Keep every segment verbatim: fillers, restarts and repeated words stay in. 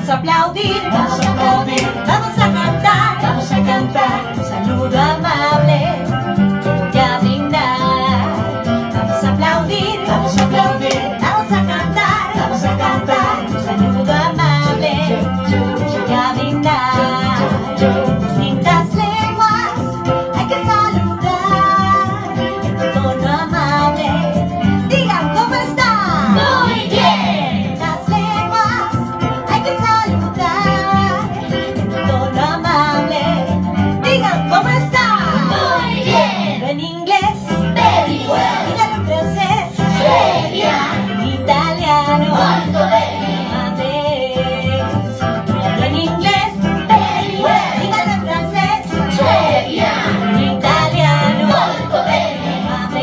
Vamos a aplaudir, vamos a aplaudir, vamos a cantar, vamos a cantar. Un saludo amable, voy a brindar. Vamos a aplaudir, vamos a aplaudir, vamos a cantar, vamos a cantar. Un saludo amable, voy a brindar. Distintas lenguas hay que saludar en tono amable. Digan cómo están. Muy bien. Las lenguas hay que saludar en tono amable. Digan cómo están. Muy bien. En inglés, very well. Díganlo en francés, très bien. En italiano, molto bene. Díganlo en inglés, very well. Díganlo en francés, très bien. En italiano, molto bene.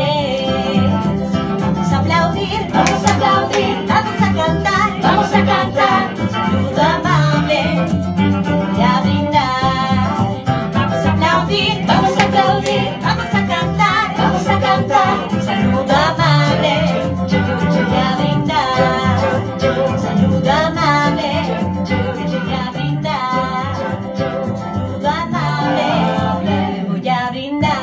Vamos a aplaudir, vamos a aplaudir, vamos a cantar, vamos a cantar. Un saludo amable, voy a brindar. Vamos a aplaudir, vamos a aplaudir, vamos a cantar, vamos a cantar. Un saludo amable, voy a brindar. Un saludo amable, voy a brindar. Un saludo amable, voy a brindar.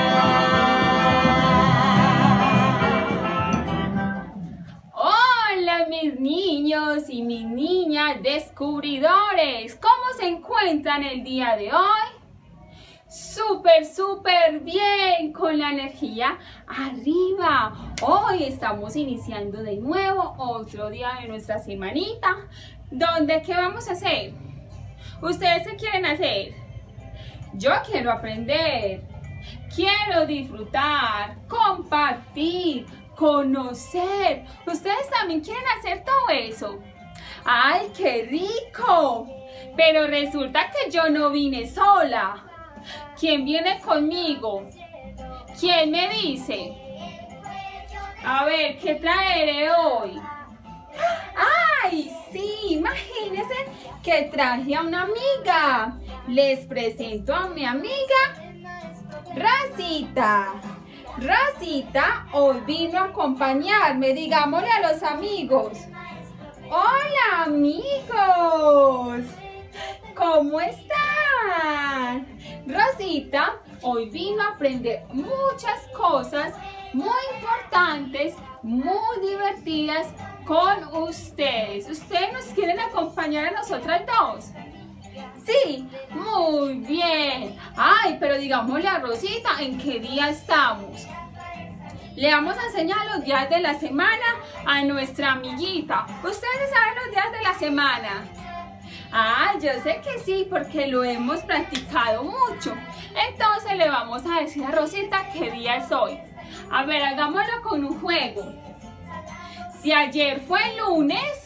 Hola mis niños y mis niñas descubridores, ¿cómo se encuentran el día de hoy? Súper, súper bien, con la energía arriba. Hoy estamos iniciando de nuevo otro día de nuestra semanita, donde ¿qué vamos a hacer? ¿Ustedes qué quieren hacer? Yo quiero aprender, quiero disfrutar, compartir, conocer. ¿Ustedes también quieren hacer todo eso? ¡Ay, qué rico! Pero resulta que yo no vine sola. ¿Quién viene conmigo? ¿Quién me dice? A ver, ¿qué traeré hoy? ¡Ay, sí! Imagínense que traje a una amiga. Les presento a mi amiga Rosita. Rosita hoy vino a acompañarme. Digámosle a los amigos. ¡Hola, amigos! ¿Cómo están? Rosita hoy vino a aprender muchas cosas muy importantes, muy divertidas con ustedes. ¿Ustedes nos quieren acompañar a nosotras dos? Sí, muy bien. Ay, pero digámosle a Rosita en qué día estamos. Le vamos a enseñar los días de la semana a nuestra amiguita. ¿Ustedes saben los días de la semana? Ah, yo sé que sí, porque lo hemos practicado mucho. Entonces le vamos a decir a Rosita qué día es hoy. A ver, hagámoslo con un juego. Si ayer fue lunes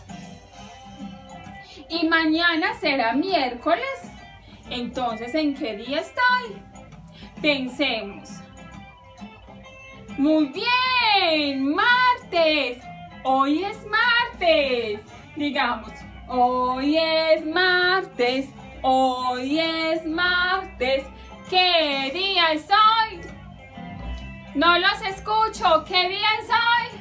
y mañana será miércoles, entonces ¿en qué día estoy? Pensemos. Muy bien, martes. Hoy es martes. Digamos, hoy es martes. Hoy es martes. ¿Qué día es hoy? No los escucho. ¿Qué día es hoy?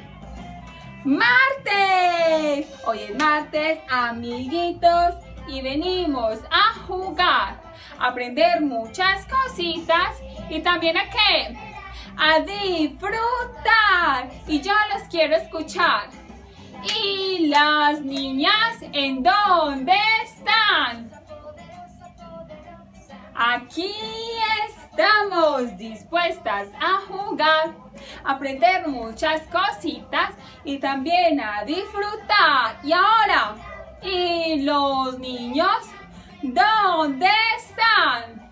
¡Martes! Hoy es martes, amiguitos, y venimos a jugar, a aprender muchas cositas y también a ¿qué? A disfrutar. Y yo los quiero escuchar. ¿Y las niñas en dónde están? Aquí estamos dispuestas a jugar, a aprender muchas cositas y también a disfrutar. Y ahora, ¿y los niños dónde están?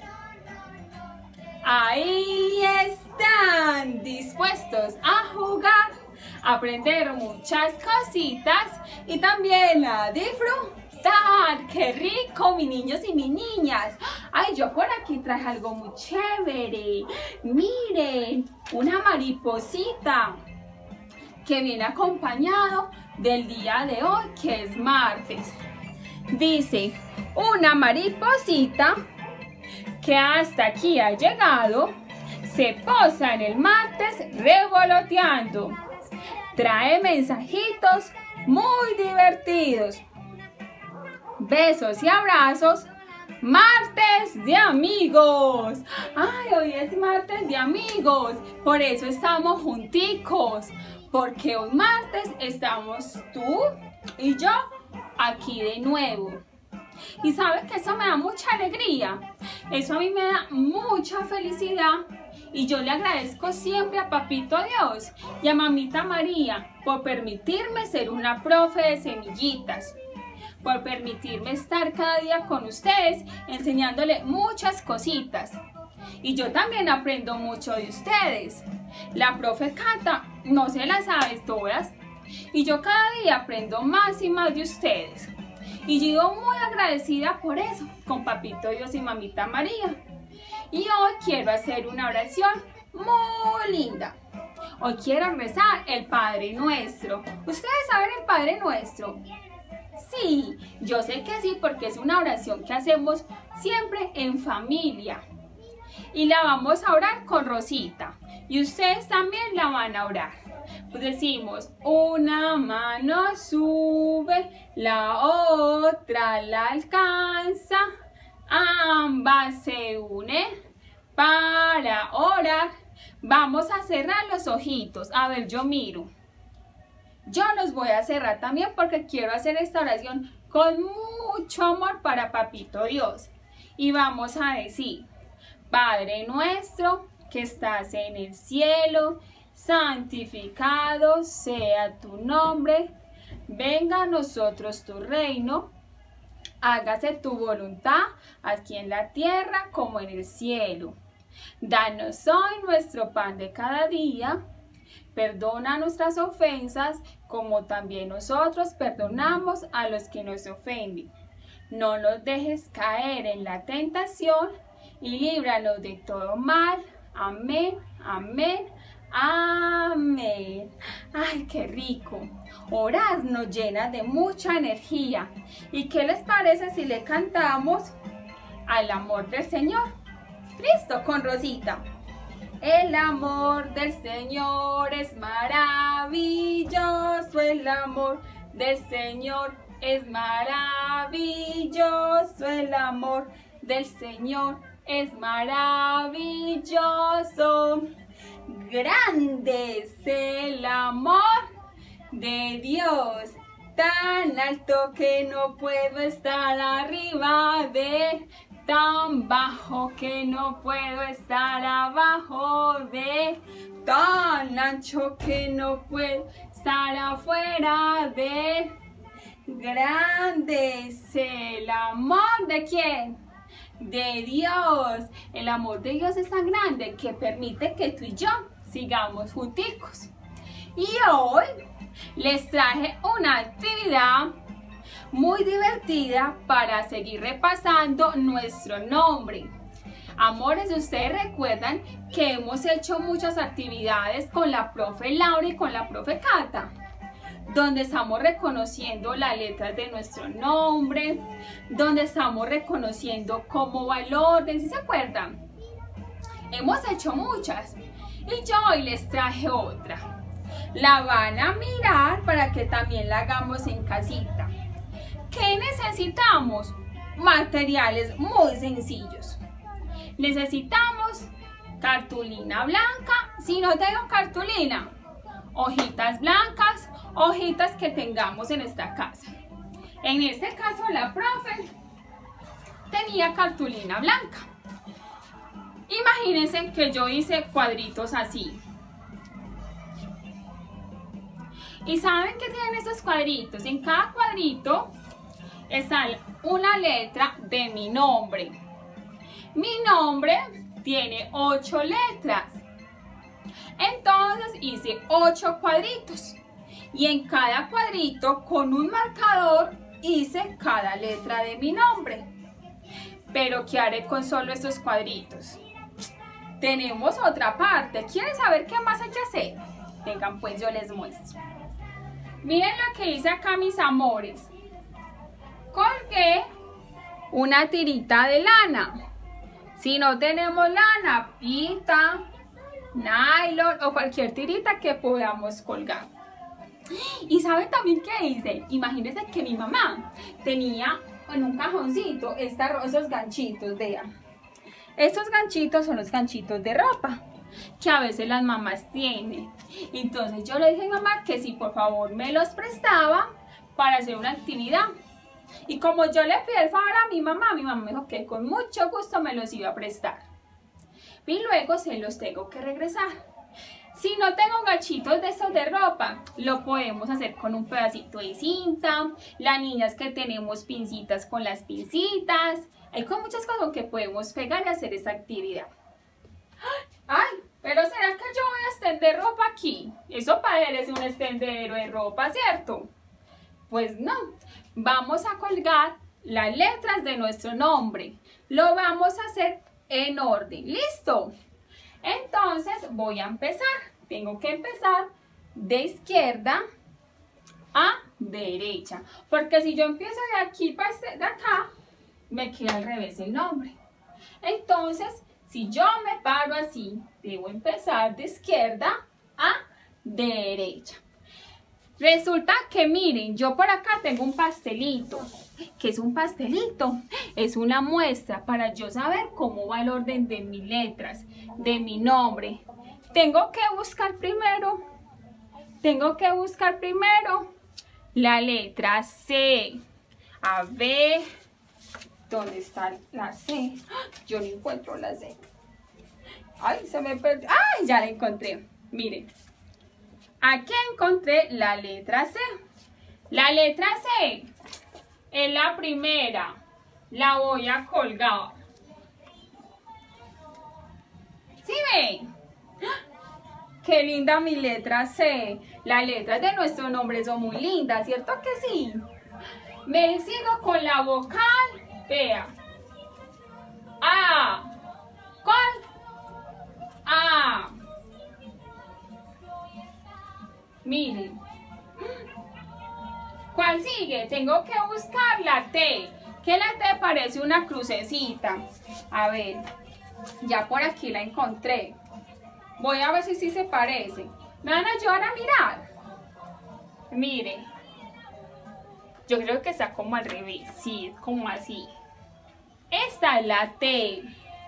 Ahí están dispuestos a jugar, a aprender muchas cositas y también a disfrutar. ¡Qué rico, mis niños y mis niñas! Ay, yo por aquí traje algo muy chévere. Miren, una mariposita que viene acompañado del día de hoy, que es martes. Dice, una mariposita que hasta aquí ha llegado, se posa en el martes revoloteando. Trae mensajitos muy divertidos. Besos y abrazos. Martes de amigos. Ay, hoy es martes de amigos. Por eso estamos junticos. Porque hoy martes estamos tú y yo aquí de nuevo. Y sabes que eso me da mucha alegría. Eso a mí me da mucha felicidad. Y yo le agradezco siempre a Papito Dios y a Mamita María por permitirme ser una profe de semillitas. Por permitirme estar cada día con ustedes enseñándole muchas cositas. Y yo también aprendo mucho de ustedes. La profe Cata no se las sabe todas. Y yo cada día aprendo más y más de ustedes. Y yo vivo muy agradecida por eso con Papito Dios y Mamita María. Y hoy quiero hacer una oración muy linda. Hoy quiero rezar el Padre Nuestro. ¿Ustedes saben el Padre Nuestro? Sí, yo sé que sí, porque es una oración que hacemos siempre en familia. Y la vamos a orar con Rosita. Y ustedes también la van a orar. Pues decimos, una mano sube, la otra la alcanza. Ambas se unen para orar. Vamos a cerrar los ojitos. A ver, yo miro. Yo los voy a cerrar también porque quiero hacer esta oración con mucho amor para Papito Dios. Y vamos a decir, Padre nuestro que estás en el cielo, santificado sea tu nombre. Venga a nosotros tu reino. Hágase tu voluntad aquí en la tierra como en el cielo. Danos hoy nuestro pan de cada día. Perdona nuestras ofensas como también nosotros perdonamos a los que nos ofenden. No nos dejes caer en la tentación y líbranos de todo mal. Amén, amén, amén. Ay, qué rico. Orar nos llena de mucha energía. ¿Y qué les parece si le cantamos al amor del Señor? Listo, con Rosita. El amor del Señor es maravilloso, el amor del Señor es maravilloso, el amor del Señor es maravilloso. Grande es el amor de Dios, tan alto que no puedo estar arriba de él. Tan bajo que no puedo estar abajo de él, tan ancho que no puedo estar afuera de él. Grande es el amor de quién? De Dios. El amor de Dios es tan grande que permite que tú y yo sigamos junticos. Y hoy les traje una actividad muy divertida para seguir repasando nuestro nombre. Amores, ustedes recuerdan que hemos hecho muchas actividades con la profe Laura y con la profe Cata, donde estamos reconociendo las letras de nuestro nombre, donde estamos reconociendo cómo va el orden, ¿sí se acuerdan? Hemos hecho muchas y yo hoy les traje otra. La van a mirar para que también la hagamos en casita. ¿Qué necesitamos? Materiales muy sencillos. Necesitamos cartulina blanca. Si no tengo cartulina, hojitas blancas, hojitas que tengamos en esta casa. En este caso la profe tenía cartulina blanca. Imagínense que yo hice cuadritos así. ¿Y saben qué tienen estos cuadritos? En cada cuadrito está una letra de mi nombre. Mi nombre tiene ocho letras. Entonces hice ocho cuadritos. Y en cada cuadrito con un marcador hice cada letra de mi nombre. Pero ¿qué haré con solo estos cuadritos? Tenemos otra parte. ¿Quieren saber qué más hay que hacer? Vengan, pues yo les muestro. Miren lo que hice acá, mis amores. Colgué una tirita de lana. Si no tenemos lana, pita, nylon o cualquier tirita que podamos colgar. Y ¿saben también qué hice? Imagínense que mi mamá tenía en un cajoncito esta, esos ganchitos, vean. Estos ganchitos son los ganchitos de ropa que a veces las mamás tienen. Entonces yo le dije a mi mamá que si por favor me los prestaba para hacer una actividad. Y como yo le pedí el favor a mi mamá, mi mamá me dijo que con mucho gusto me los iba a prestar. Y luego se los tengo que regresar. Si no tengo ganchitos de estos de ropa, lo podemos hacer con un pedacito de cinta. Las niñas que tenemos pincitas con las pincitas. Hay con muchas cosas que podemos pegar y hacer esa actividad. Ay, pero ¿será que yo voy a extender ropa aquí? Eso para él es un extendedero de ropa, ¿cierto? Pues no. Vamos a colgar las letras de nuestro nombre. Lo vamos a hacer en orden. ¿Listo? Entonces voy a empezar. Tengo que empezar de izquierda a derecha. Porque si yo empiezo de aquí para este, de acá, me queda al revés el nombre. Entonces, si yo me paro así, debo empezar de izquierda a derecha. Resulta que miren, yo por acá tengo un pastelito. ¿Qué es un pastelito? Es una muestra para yo saber cómo va el orden de mis letras, de mi nombre. Tengo que buscar primero, tengo que buscar primero la letra C. A ver, ¿dónde está la C? Yo no encuentro la C. Ay, se me perdió. Ay, ya la encontré. Miren, aquí encontré la letra C. La letra C es la primera. La voy a colgar. ¿Sí ven? ¡Qué linda mi letra C! Las letras de nuestro nombre son muy lindas, ¿cierto que sí? Me sigo con la vocal. Vea. A. ¿Cuál? A. Miren. ¿Cuál sigue? Tengo que buscar la T. Que la T parece una crucecita. A ver. Ya por aquí la encontré. Voy a ver si sí se parece. ¿Me van a ayudar a mirar? Mire. Yo creo que está como al revés. Sí, como así. Esta es la T.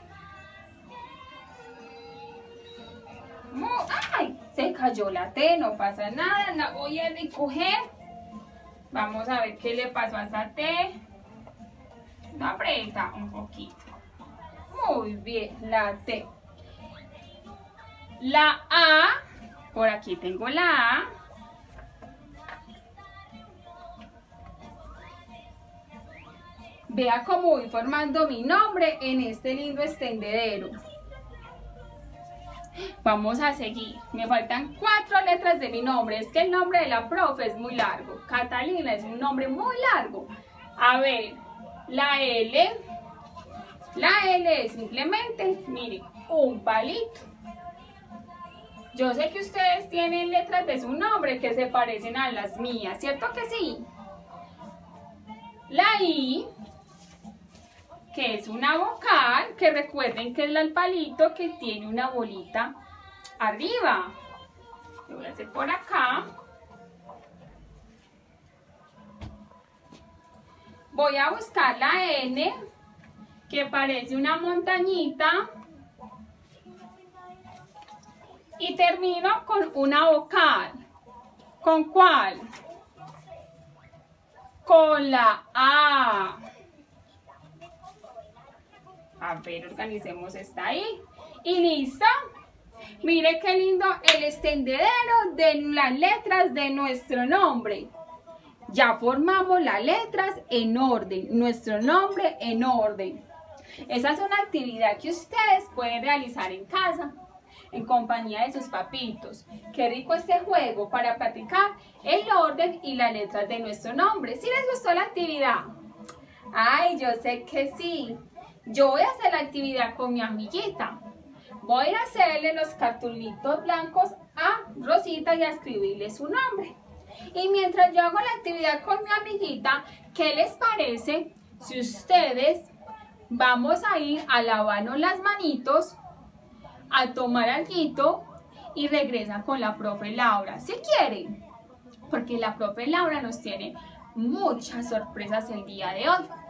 ¡Ay! Se cayó la T, no pasa nada. La voy a recoger. Vamos a ver qué le pasó a esta T. No aprieta un poquito. Muy bien, la T. La A, por aquí tengo la A. Vea cómo voy formando mi nombre en este lindo extendedero. Vamos a seguir. Me faltan cuatro letras de mi nombre. Es que el nombre de la profe es muy largo. Catalina es un nombre muy largo. A ver, la L. La L es simplemente, miren, un palito. Yo sé que ustedes tienen letras de su nombre que se parecen a las mías, ¿cierto que sí? La I, que es una vocal, que recuerden que es el palito que tiene una bolita arriba. Lo voy a hacer por acá. Voy a buscar la N, que parece una montañita. Y termino con una vocal. ¿Con cuál? Con la A. A ver, organicemos esta ahí. Y listo. Mire qué lindo el extendedero de las letras de nuestro nombre. Ya formamos las letras en orden. Nuestro nombre en orden. Esa es una actividad que ustedes pueden realizar en casa, en compañía de sus papitos. Qué rico este juego para practicar el orden y las letras de nuestro nombre. ¿Sí les gustó la actividad? Ay, yo sé que sí. Yo voy a hacer la actividad con mi amiguita. Voy a ir a hacerle los cartulitos blancos a Rosita y a escribirle su nombre. Y mientras yo hago la actividad con mi amiguita, ¿qué les parece si ustedes vamos a ir a lavarnos las manitos, a tomar alguito y regresan con la profe Laura? ¿Sí quieren? Porque la profe Laura nos tiene muchas sorpresas el día de hoy.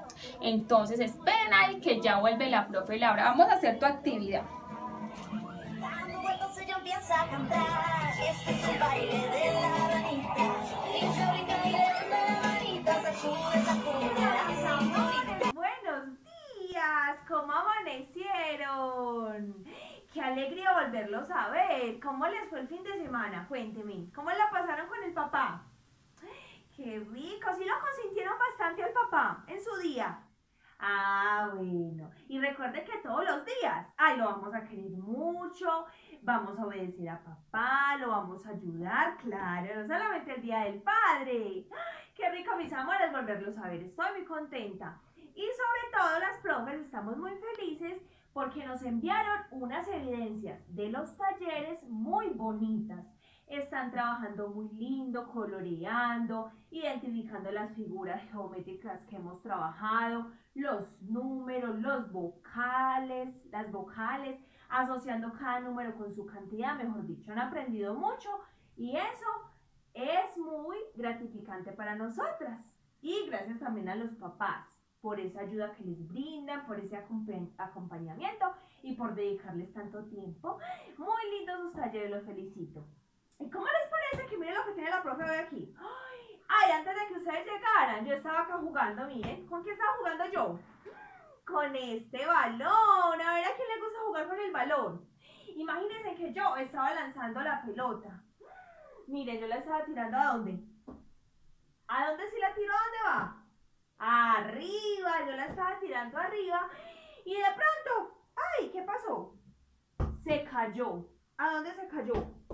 Entonces esperen ahí que ya vuelve la profe Laura. Vamos a hacer tu actividad. Dando vueltas ella empieza a cantar, y este es el baile de la ranita, y ella brinca y levanta la manita, sacude, sacude la zamorita. Buenos días, ¿cómo amanecieron? Qué alegría volverlos a ver. ¿Cómo les fue el fin de semana? Cuénteme, ¿cómo la pasaron con el papá? Qué rico, sí lo consintieron bastante al papá en su día. Ah, bueno. Y recuerde que todos los días, ay, lo vamos a querer mucho, vamos a obedecer a papá, lo vamos a ayudar, claro, no solamente el Día del Padre. Qué rico, mis amores, volverlos a ver, estoy muy contenta. Y sobre todo las profes estamos muy felices porque nos enviaron unas evidencias de los talleres muy bonitas. Están trabajando muy lindo, coloreando, identificando las figuras geométricas que hemos trabajado, los números, los vocales, las vocales, asociando cada número con su cantidad, mejor dicho, han aprendido mucho y eso es muy gratificante para nosotras. Y gracias también a los papás por esa ayuda que les brindan, por ese acompañamiento y por dedicarles tanto tiempo. Muy lindos sus talleres, los felicito. ¿Y cómo les parece que miren lo que tiene la profe hoy aquí? Ay, ay, antes de que ustedes llegaran, yo estaba acá jugando, miren. ¿Con qué estaba jugando yo? Con este balón. A ver, ¿a quién le gusta jugar con el balón? Imagínense que yo estaba lanzando la pelota. Miren, yo la estaba tirando ¿a dónde? ¿A dónde si la tiro? ¿A dónde va? Arriba, yo la estaba tirando arriba. Y de pronto, ay, ¿qué pasó? Se cayó. ¿A dónde se cayó?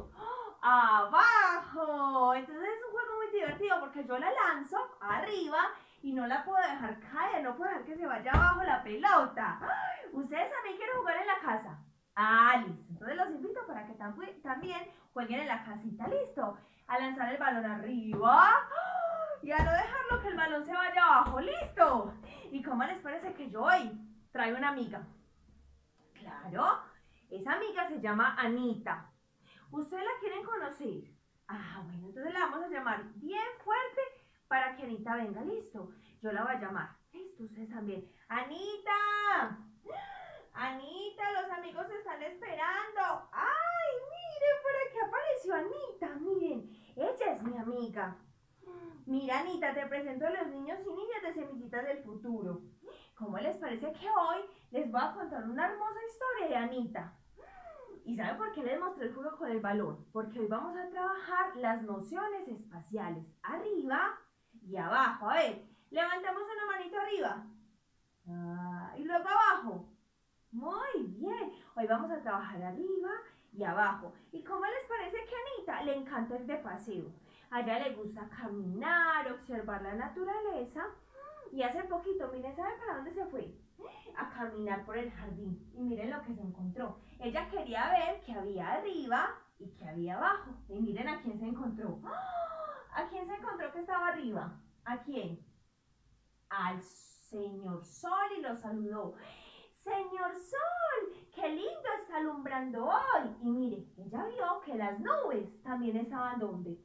Abajo. Entonces es un juego muy divertido porque yo la lanzo arriba y no la puedo dejar caer, no puedo dejar que se vaya abajo la pelota. ¿Ustedes también quieren jugar en la casa? Ah, listo. Entonces los invito para que también jueguen en la casita, listo. A lanzar el balón arriba y a no dejarlo que el balón se vaya abajo, listo. ¿Y cómo les parece que yo hoy traigo una amiga? Claro, esa amiga se llama Anita. ¿Ustedes la quieren conocer? Ah, bueno, entonces la vamos a llamar bien fuerte para que Anita venga, listo. Yo la voy a llamar, listo, ustedes también. ¡Anita! ¡Anita, los amigos se están esperando! ¡Ay, miren, por aquí apareció Anita! Miren, ella es mi amiga. Mira, Anita, te presento a los niños y niñas de Semillitas del Futuro. ¿Cómo les parece que hoy les voy a contar una hermosa historia de Anita? ¿Y saben por qué les mostré el juego con el balón? Porque hoy vamos a trabajar las nociones espaciales, arriba y abajo. A ver, levantamos una manito arriba. Ah, y luego abajo. Muy bien. Hoy vamos a trabajar arriba y abajo. ¿Y cómo les parece que a Anita le encanta ir de paseo? A ella le gusta caminar, observar la naturaleza. Y hace poquito, miren, ¿saben para dónde se fue? A caminar por el jardín. Y miren lo que se encontró. Ella quería ver qué había arriba y qué había abajo. Y miren a quién se encontró. ¿A quién se encontró que estaba arriba? ¿A quién? Al señor Sol y lo saludó. Señor Sol, qué lindo está alumbrando hoy. Y mire, ella vio que las nubes también estaban ¿dónde?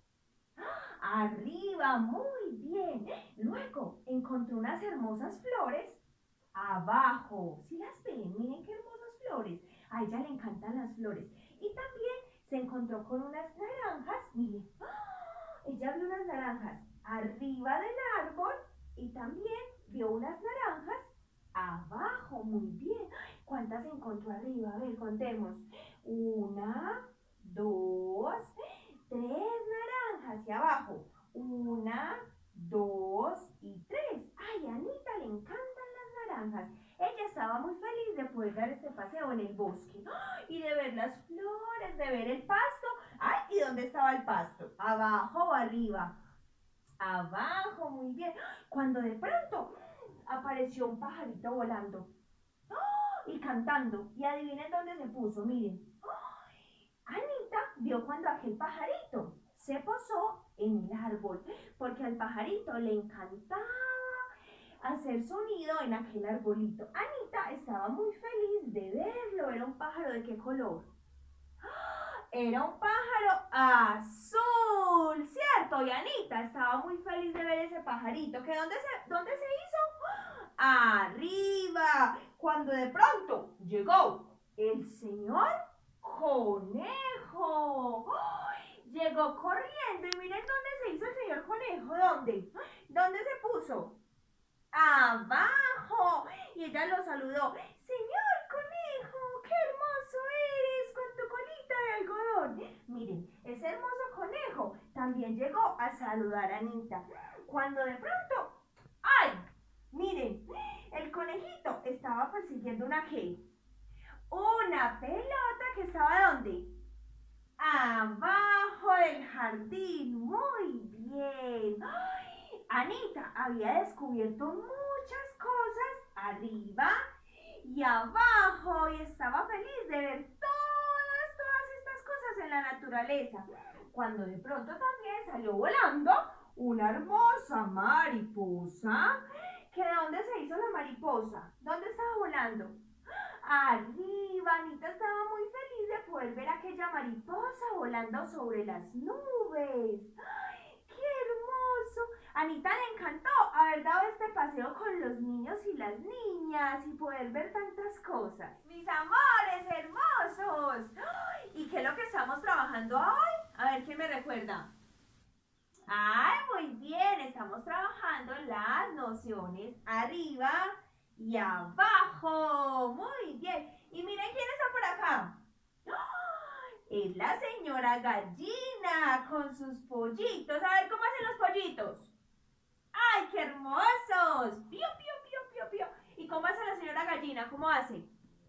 Arriba, muy bien. Luego encontró unas hermosas flores abajo. ¿Sí las ven? Miren qué hermosas flores. A ella le encantan las flores. Y también se encontró con unas naranjas. Miren, ¡oh! Ella vio unas naranjas arriba del árbol y también vio unas naranjas abajo. Muy bien. ¿Cuántas encontró arriba? A ver, contemos. Una, dos, tres naranjas. Y abajo. Una, dos y tres. Ay, a Anita le encantan las naranjas. Ella estaba muy feliz de poder dar este paseo en el bosque. ¡Ay! Y de ver las flores, de ver el pasto. Ay, ¿y dónde estaba el pasto? ¿Abajo o arriba? Abajo, muy bien. Cuando de pronto apareció un pajarito volando. ¡Oh! Y cantando. Y adivinen dónde se puso, miren. ¡Oh! Anita vio cuando aquel pajarito se posó en el árbol, porque al pajarito le encantaba hacer sonido en aquel arbolito. Anita estaba muy feliz de verlo. Era un pájaro ¿de qué color? Era un pájaro azul, ¿cierto? Y Anita estaba muy feliz de ver ese pajarito. ¿Que dónde se, dónde se hizo? arriba, cuando de pronto llegó el señor Conejo. ¡Ay! Llegó corriendo y miren dónde se hizo el señor Conejo. ¿Dónde? ¿Dónde se puso? Abajo. Y ella lo saludó. Señor Conejo, qué hermoso eres con tu colita de algodón. Miren, ese hermoso conejo también llegó a saludar a Anita. Cuando de pronto, ¡ay! Miren, el conejito estaba persiguiendo una ¿qué? Una pelota que estaba ¿dónde? Abajo del jardín. Muy bien. ¡Ay! Anita había descubierto muchas cosas arriba y abajo y estaba feliz de ver todas, todas estas cosas en la naturaleza. Cuando de pronto también salió volando una hermosa mariposa. ¿Que de dónde se hizo la mariposa? ¿Dónde estaba volando? Arriba. Anita estaba muy feliz de poder ver aquella mariposa volando sobre las nubes. ¡Ay, qué hermoso! Anita le encantó haber dado este paseo con los niños y las niñas y poder ver tantas cosas. ¡Mis amores hermosos! ¡Ay! ¿Y qué es lo que estamos trabajando hoy? A ver, ¿quién me recuerda? ¡Ay, muy bien! Estamos trabajando las nociones arriba y abajo. Muy bien. Y miren quién está por acá. ¡Ay! Es la señora gallina con sus pollitos. A ver, ¿cómo hacen los pollitos? ¡Ay, qué hermosos! ¡Pío, pío, pío, pío, pío! ¿Y cómo hace la señora gallina? ¿Cómo hace?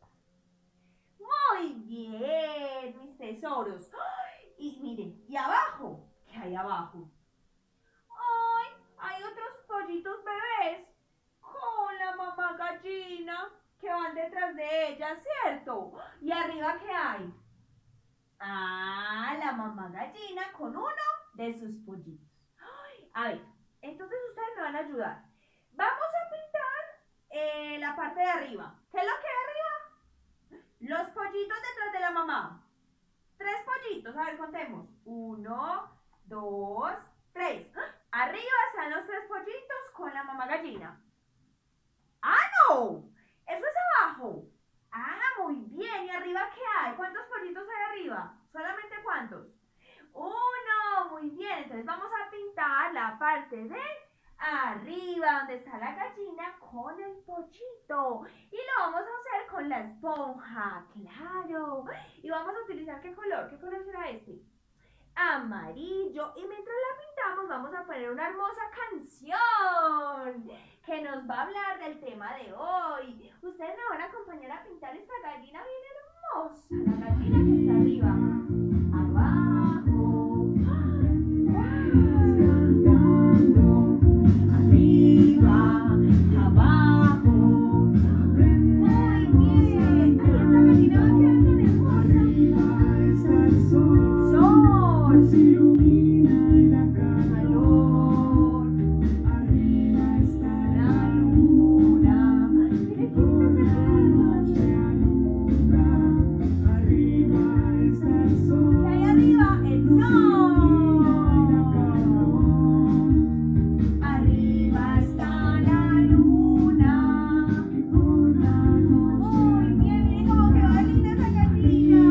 Muy bien, mis tesoros. ¡Ay! Y miren, ¿y abajo? ¿Qué hay abajo? ¡Ay! Hay otros pollitos bebés con la mamá gallina que van detrás de ella, ¿cierto? ¿Y arriba qué hay? Ah, la mamá gallina con uno de sus pollitos. ¡Ay! A ver, entonces ustedes me van a ayudar. Vamos a pintar eh, la parte de arriba. ¿Qué es lo que hay arriba? Los pollitos detrás de la mamá. Tres pollitos, a ver, contemos. Uno, dos, tres. Arriba están los tres pollitos con la mamá gallina. ¡Ah, no! Eso es abajo. Ah, muy bien. ¿Y arriba qué hay? ¿Cuántos pollitos hay arriba? ¿Solamente cuántos? Uno. Muy bien. Entonces vamos a pintar la parte de arriba, donde está la gallina con el pollito. Y lo vamos a hacer con la esponja. ¡Claro! Y vamos a utilizar ¿qué color? ¿Qué color será este? Amarillo. Y mientras la pintamos vamos a poner una hermosa canción que nos va a hablar del tema de hoy. Ustedes me van a acompañar a pintar esta gallina bien hermosa, la gallina que está arriba, abajo, arriba, abajo. Muy bien. Ay, esta gallina va a quedar tan hermosa. Sol. Se ilumina y da calor. Arriba está la luna. Mire qué linda se alumbra. Arriba está el sol. ¿Qué hay arriba? El sol. Arriba está la luna. Muy bien, miren cómo quedó de linda esa gallina.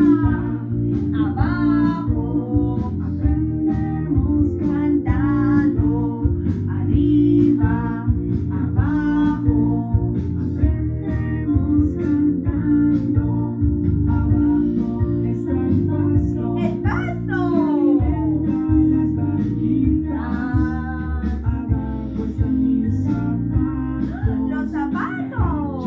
Abajo aprendemos cantando, arriba, abajo, aprendemos cantando, abajo está el pasto, el pasto, las barquitas, abajo están mis zapatos, los zapatos,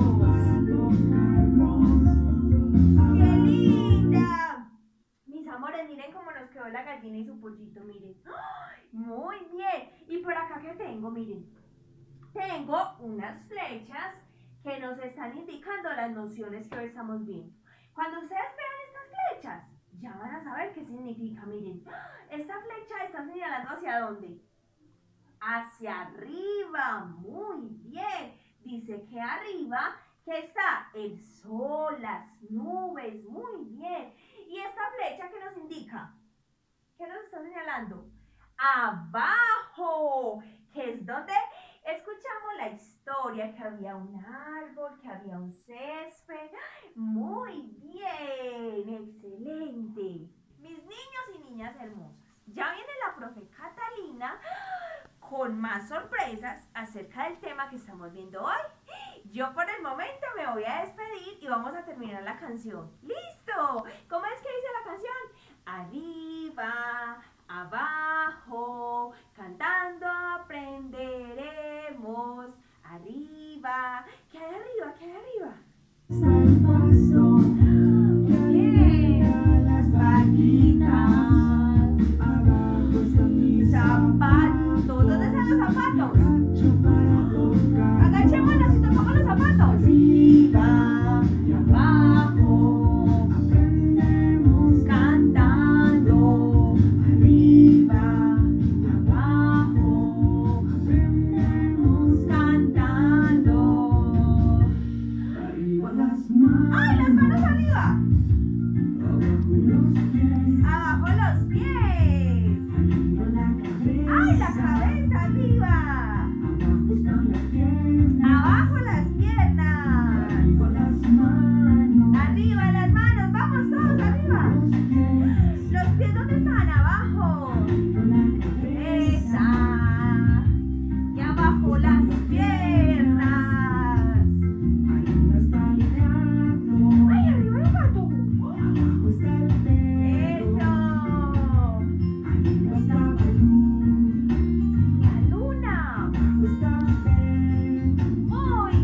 ¡qué linda! Mis amores, miren cómo nos quedó la gallina y su pollito, miren. ¡Ay! Muy bien. Y por acá, ¿qué tengo? Miren. Tengo unas flechas que nos están indicando las nociones que hoy estamos viendo. Cuando ustedes vean estas flechas, ya van a saber qué significa. Miren, esta flecha está señalando ¿hacia dónde? Hacia arriba. Muy bien. Dice que arriba, que está el sol, las nubes. Muy bien. ¿Y esta flecha qué nos indica? ¿Qué nos está señalando? Abajo, que es donde escuchamos la historia. memoria que había un árbol, que había un césped. Muy bien, excelente. Mis niños y niñas hermosas, ya viene la profe Catalina con más sorpresas acerca del tema que estamos viendo hoy. Yo por el momento me voy a despedir y vamos a terminar la canción. ¡Listo! ¿Cómo es que dice la canción? Arriba, abajo, cantando aprenderemos. Arriba. ¿Qué hay arriba? ¿Qué hay arriba? Bien. Las vaquitas. Zapatos. ¿Dónde están los zapatos? Agachémonos y tocamos los zapatos. Arriba y abajo. Aprendemos cantando. Arriba y abajo. Aprendemos cantando. Arriba las manos. ¡Ay, las manos arriba! Abajo los pies. ¡Ay, la cabeza arriba! Abajo las piernas. Arriba las manos. Vamos todos arriba. Los pies, ¿dónde están? Abajo. Esa. Y abajo las piernas. ¡Ay, arriba el gato! Eso. La luna. Muy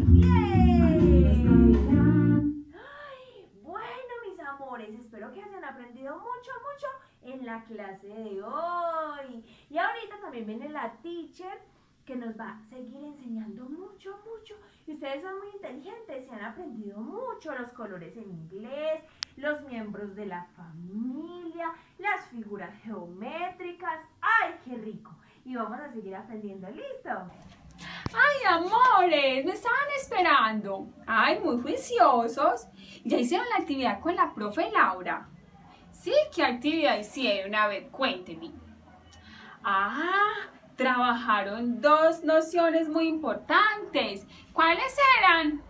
bien. Ay, bueno, mis amores, espero que hayan aprendido mucho, mucho en la clase de hoy. Y ahorita también viene la teacher que nos va a seguir enseñando mucho, mucho. Y ustedes son muy inteligentes y han aprendido mucho los colores en inglés, los miembros de la familia, las figuras geométricas. ¡Ay, qué rico! Y vamos a seguir aprendiendo. ¿Listo? ¡Ay, amores! ¿Me estaban esperando? ¡Ay, muy juiciosos! ¿Ya hicieron la actividad con la profe Laura? ¿Sí? ¿Qué actividad hicieron? A ver, cuéntenme. ¡Ah! Trabajaron dos nociones muy importantes. ¿Cuáles eran?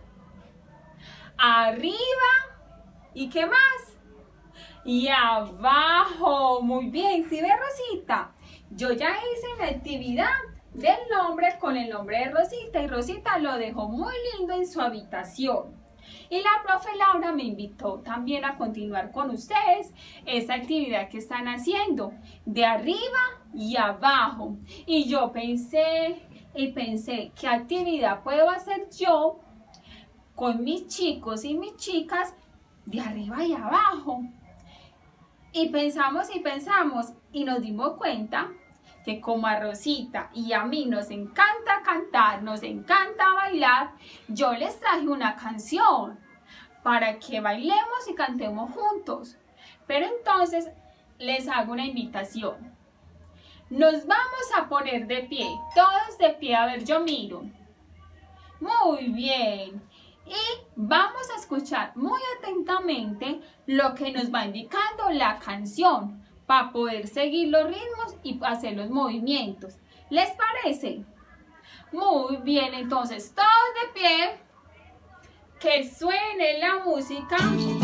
Arriba. ¿Y qué más? Y abajo. Muy bien. ¿Sí ve, Rosita? Yo ya hice mi actividad del nombre con el nombre de Rosita y Rosita lo dejó muy lindo en su habitación. Y la profe Laura me invitó también a continuar con ustedes esta actividad que están haciendo de arriba y abajo. Y yo pensé y pensé, ¿qué actividad puedo hacer yo con mis chicos y mis chicas de arriba y abajo? Y pensamos y pensamos y nos dimos cuenta que como a Rosita y a mí nos encanta cantar, nos encanta bailar, yo les traje una canción para que bailemos y cantemos juntos. Pero entonces les hago una invitación. Nos vamos a poner de pie, todos de pie, a ver, yo miro. Muy bien. Y vamos a escuchar muy atentamente lo que nos va indicando la canción, para poder seguir los ritmos y hacer los movimientos. ¿Les parece? Muy bien, entonces todos de pie, que suene la música.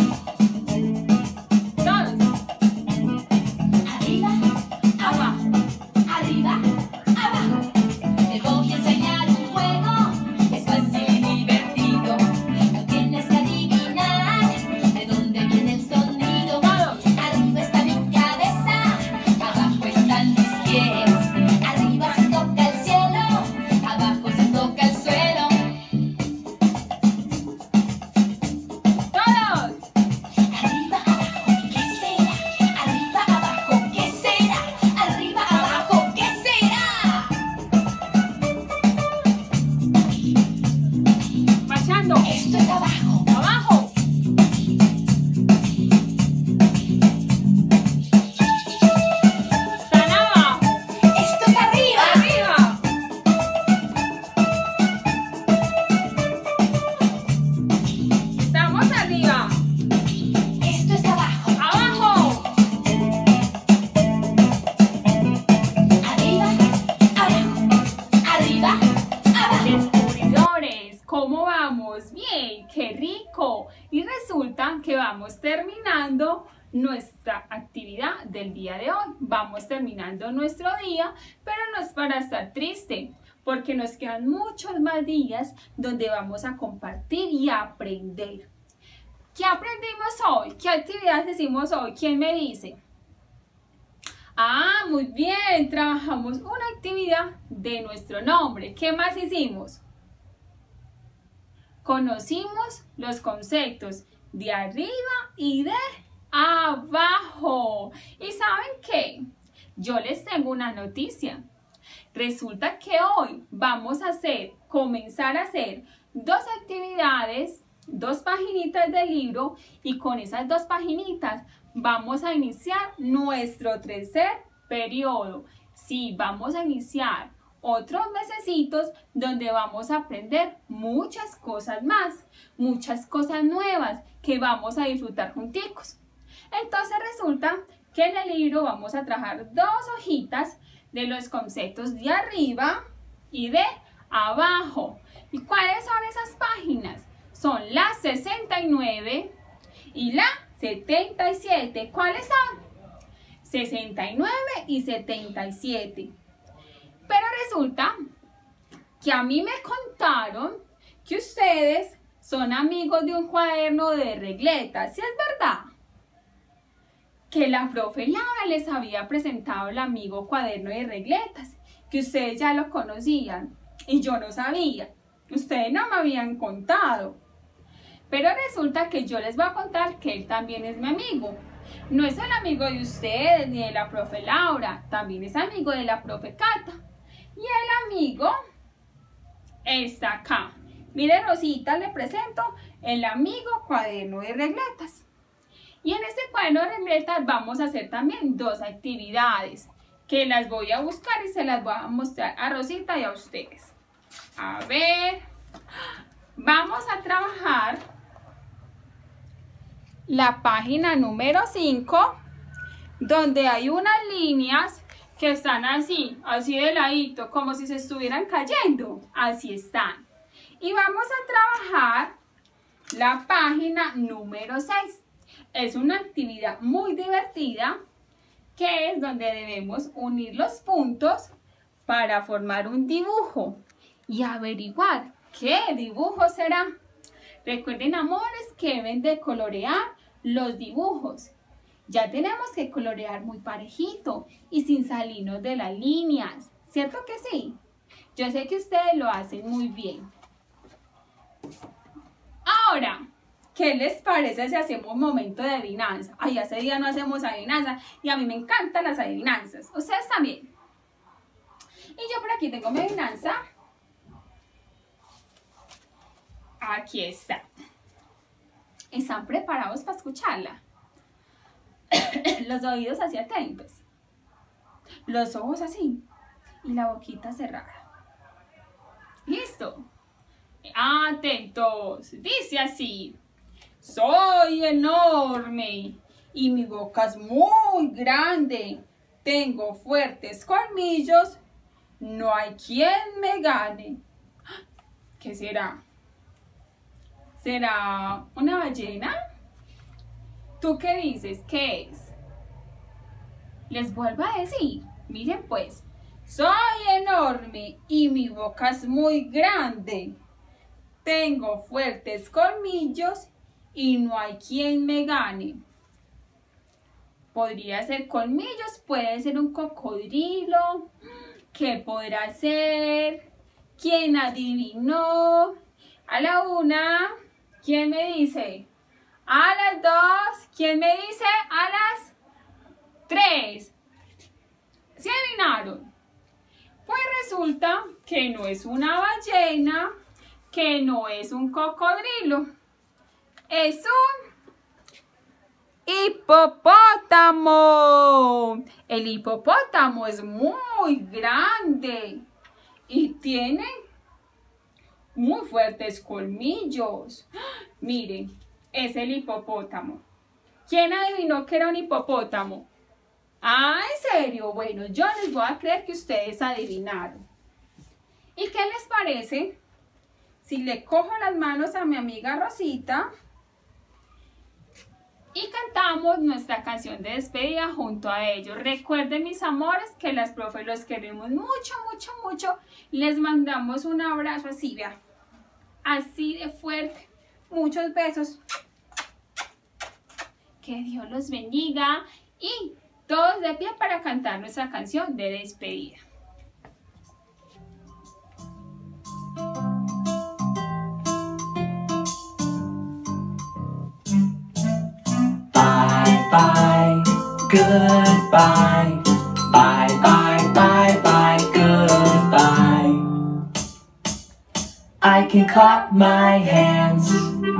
Todos. Arriba, abajo, arriba, abajo. Te voy a enseñar un juego, es fácil y divertido. No tienes que adivinar de dónde viene el sonido. Arriba está mi cabeza, abajo están mis pies. Arriba se toca el cielo, abajo se toca el suelo. Todos. cinco. Y resulta que vamos terminando nuestra actividad del día de hoy. Vamos terminando nuestro día, pero no es para estar triste, porque nos quedan muchos más días donde vamos a compartir y aprender. ¿Qué aprendimos hoy? ¿Qué actividades hicimos hoy? ¿Quién me dice? Ah, muy bien, trabajamos una actividad de nuestro nombre. ¿Qué más hicimos? Conocimos los conceptos de arriba y de abajo. ¿Y saben qué? Yo les tengo una noticia. Resulta que hoy vamos a hacer, comenzar a hacer dos actividades, dos paginitas del libro, y con esas dos paginitas vamos a iniciar nuestro tercer periodo. Sí, vamos a iniciar otros mesecitos donde vamos a aprender muchas cosas más, muchas cosas nuevas que vamos a disfrutar junticos. Entonces resulta que en el libro vamos a trabajar dos hojitas de los conceptos de arriba y de abajo. ¿Y cuáles son esas páginas? Son la sesenta y nueve y la setenta y siete. ¿Cuáles son? sesenta y nueve y setenta y siete. Pero resulta que a mí me contaron que ustedes son amigos de un cuaderno de regletas. ¿Sí es verdad? Que la profe Laura les había presentado el amigo cuaderno de regletas, que ustedes ya lo conocían y yo no sabía. Ustedes no me habían contado. Pero resulta que yo les voy a contar que él también es mi amigo. No es el amigo de ustedes ni de la profe Laura, también es amigo de la profe Cata. Y el amigo está acá. Mire, Rosita, le presento el amigo cuaderno de regletas. Y en este cuaderno de regletas vamos a hacer también dos actividades que las voy a buscar y se las voy a mostrar a Rosita y a ustedes. A ver, vamos a trabajar la página número cinco, donde hay unas líneas que están así, así de ladito, como si se estuvieran cayendo. Así están. Y vamos a trabajar la página número seis. Es una actividad muy divertida, que es donde debemos unir los puntos para formar un dibujo y averiguar qué dibujo será. Recuerden, amores, que deben de colorear los dibujos. Ya tenemos que colorear muy parejito y sin salirnos de las líneas. ¿Cierto que sí? Yo sé que ustedes lo hacen muy bien. Ahora, ¿qué les parece si hacemos un momento de adivinanza? Ay, hace día no hacemos adivinanza y a mí me encantan las adivinanzas. ¿Ustedes también? Y yo por aquí tengo mi adivinanza. Aquí está. ¿Están preparados para escucharla? Los oídos así atentos. Los ojos así. Y la boquita cerrada. ¿Listo? Atentos. Dice así. Soy enorme y mi boca es muy grande. Tengo fuertes colmillos. No hay quien me gane. ¿Qué será? ¿Será una ballena? ¿Tú qué dices? ¿Qué es? Les vuelvo a decir. Miren pues. Soy enorme y mi boca es muy grande. Tengo fuertes colmillos y no hay quien me gane. Podría ser colmillos, puede ser un cocodrilo. ¿Qué podrá ser? ¿Quién adivinó? A la una, ¿quién me dice? A las dos, ¿quién me dice? A las tres. ¿Se adivinaron? Pues resulta que no es una ballena, que no es un cocodrilo. Es un hipopótamo. El hipopótamo es muy grande y tiene muy fuertes colmillos. Miren, es el hipopótamo. ¿Quién adivinó que era un hipopótamo? Ah, ¿en serio? Bueno, yo les voy a creer que ustedes adivinaron. ¿Y qué les parece si le cojo las manos a mi amiga Rosita y cantamos nuestra canción de despedida junto a ellos. Recuerden, mis amores, que las profes los queremos mucho, mucho, mucho. Les mandamos un abrazo así, vean, así de fuerte. Muchos besos. Que Dios los bendiga y todos de pie para cantar nuestra canción de despedida. Bye, bye, goodbye. Bye, bye, bye, bye, goodbye. I can clap my hands.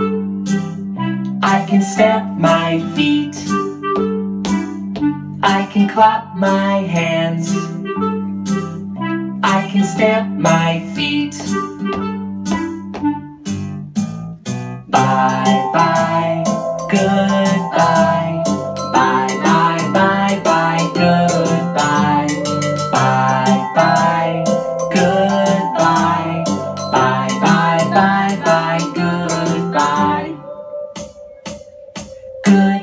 I can stamp my feet. I can clap my hands. I can stamp my feet. Bye, bye, goodbye. Bye, bye, bye, bye, goodbye. Bye, bye, goodbye. Bye, bye, bye, bye, goodbye. Good.